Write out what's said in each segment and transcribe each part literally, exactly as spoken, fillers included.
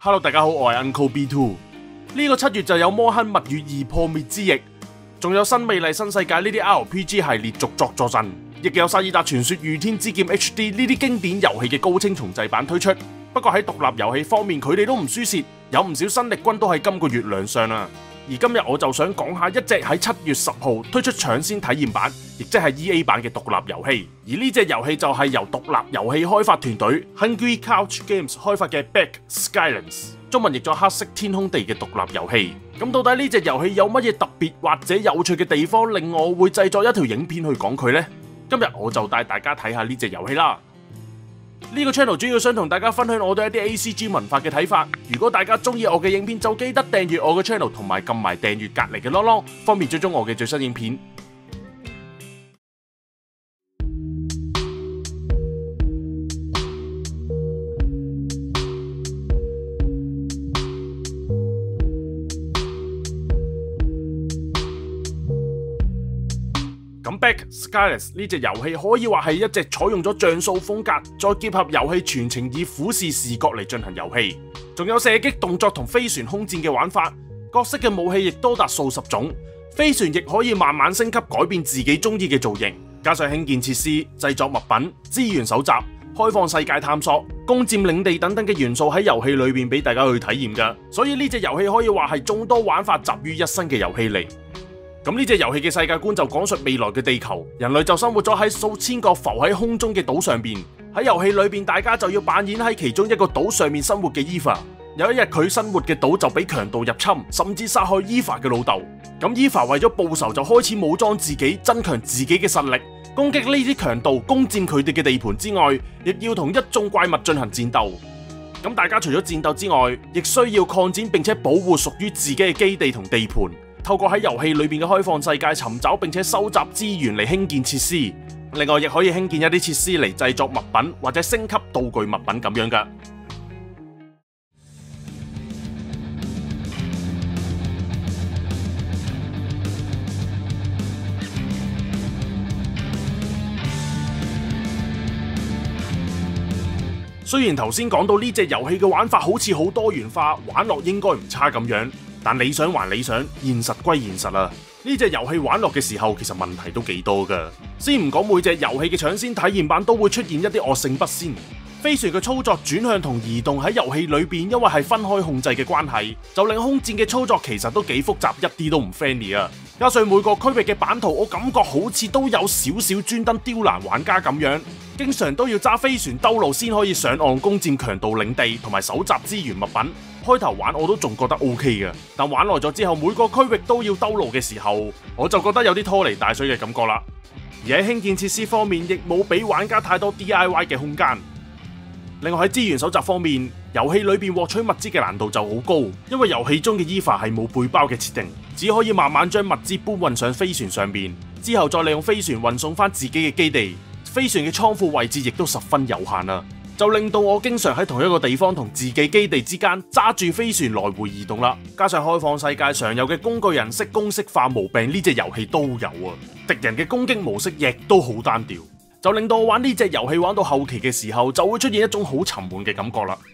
Hello， 大家好，我係 Uncle B Two。呢個七月就有《摩亨物語二破滅之役》，仲有新美麗新世界呢啲 R P G 系列續作助陣，亦有《薩爾達傳說：御天之劍 H D》呢啲經典遊戲嘅高清重製版推出。不過喺獨立遊戲方面，佢哋都唔輸蝕，有唔少新力軍都喺今個月亮相啦。而今日我就想講下一隻喺七月十號推出搶先體驗版，亦即係 E A 版嘅獨立遊戲。而呢隻遊戲就係由獨立遊戲開發團隊 Hungry Couch Games 開發嘅 Beck Skylance， 中文譯咗黑色天空地嘅獨立遊戲。咁到底呢隻遊戲有乜嘢特別或者有趣嘅地方，令我會製作一條影片去講佢呢？今日我就帶大家睇下呢隻遊戲啦。呢個 channel 主要想同大家分享我對一啲 A C G 文化嘅睇法。如果大家中意我嘅影片，就記得訂閱我嘅 channel 同埋撳埋訂閱隔離嘅啷啷，方便追蹤我嘅最新影片。咁 Beck Skylance 呢隻遊戲可以話係一隻採用咗像素風格，再結合遊戲全程以俯視視覺嚟進行遊戲，仲有射擊動作同飛船空戰嘅玩法。角色嘅武器亦多達數十種，飛船亦可以慢慢升級改變自己中意嘅造型，加上興建設施、製作物品、資源搜集、開放世界探索、攻佔領地等等嘅元素喺遊戲裏邊俾大家去體驗噶。所以呢隻遊戲可以話係眾多玩法集於一身嘅遊戲嚟。咁呢隻遊戲嘅世界觀就講述未來嘅地球，人類就生活咗喺數千個浮喺空中嘅島上邊。喺遊戲裏邊，大家就要扮演喺其中一個島上面生活嘅 Eva。有一日佢生活嘅島就俾強盜入侵，甚至殺害 Eva 嘅老豆。咁 Eva 為咗報仇就開始武裝自己，增強自己嘅實力，攻擊呢啲強盜，攻佔佢哋嘅地盤之外，亦要同一眾怪物進行戰鬥。咁大家除咗戰鬥之外，亦需要擴展並且保護屬於自己嘅基地同地盤。透過喺遊戲裏邊嘅開放世界尋找並且收集資源嚟興建設施，另外亦可以興建一啲設施嚟製作物品或者升級道具物品咁樣噶。雖然頭先講到呢隻遊戲嘅玩法好似好多元化，玩落應該唔差咁樣。但理想還理想，現實歸現實啊！呢隻遊戲玩落嘅時候，其實問題都幾多噶。先唔講每隻遊戲嘅搶先體驗版都會出現一啲惡性不鮮，飛船嘅操作轉向同移動喺遊戲裏邊，因為係分開控制嘅關係，就令空戰嘅操作其實都幾複雜，一啲都唔 friendly 啊！加上每個區域嘅版圖，我感覺好似都有少少專登刁難玩家咁樣，經常都要揸飛船兜路先可以上岸攻佔強盜領地同埋搜集資源物品。開頭玩我都仲覺得 O K 嘅，但玩耐咗之後，每個區域都要兜路嘅時候，我就覺得有啲拖泥帶水嘅感覺啦。而喺興建設施方面，亦冇俾玩家太多 D I Y 嘅空間。另外喺資源搜集方面，遊戲裏邊獲取物資嘅難度就好高，因為遊戲中嘅 Eva 係冇背包嘅設定，只可以慢慢將物資搬運上飛船上邊，之後再利用飛船運送翻自己嘅基地。飛船嘅倉庫位置亦都十分有限啊，就令到我經常喺同一個地方同自己基地之間揸住飛船來回移動啦。加上開放世界常有嘅工具人識公式化毛病，呢隻遊戲都有啊。敵人嘅攻擊模式亦都好單調，就令到我玩呢隻遊戲玩到後期嘅時候，就會出現一種好沉悶嘅感覺啦。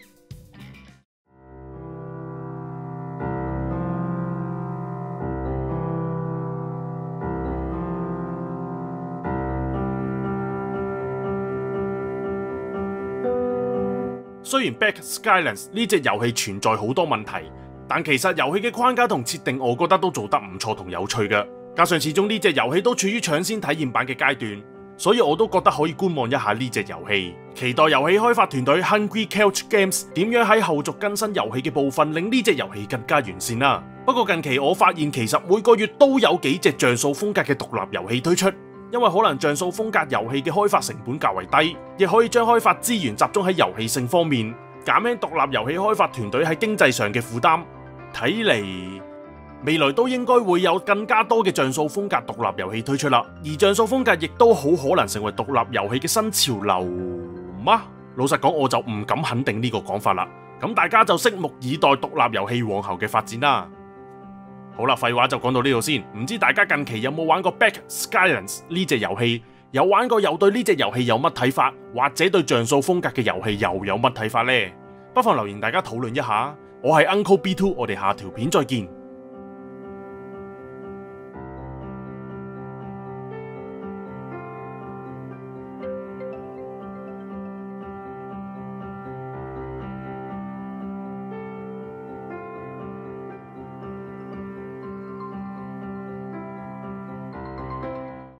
雖然 Beck Skylance 呢隻遊戲存在好多問題，但其實遊戲嘅框架同設定，我覺得都做得唔錯同有趣嘅。加上始終呢隻遊戲都處於搶先體驗版嘅階段，所以我都覺得可以觀望一下呢隻遊戲。期待遊戲開發團隊 Hungry Couch Games 點樣喺後續更新遊戲嘅部分，令呢隻遊戲更加完善啦。不過近期我發現，其實每個月都有幾隻像素風格嘅獨立遊戲推出。因為可能像素風格遊戲嘅開發成本較為低，亦可以將開發資源集中喺遊戲性方面，減輕獨立遊戲開發團隊喺經濟上嘅負擔。睇嚟未來都應該會有更加多嘅像素風格獨立遊戲推出啦，而像素風格亦都好可能成為獨立遊戲嘅新潮流嗎？老實講，我就唔敢肯定呢個講法啦。咁大家就拭目以待獨立遊戲往後嘅發展啦。好啦，廢話就講到呢度先。唔知大家近期有冇玩過 Beck Skylance 呢隻遊戲？有玩過又對呢隻遊戲有乜睇法？或者對像素風格嘅遊戲又有乜睇法呢？ 不妨留言大家討論一下。我係 Uncle B Two， 我哋下條片再見。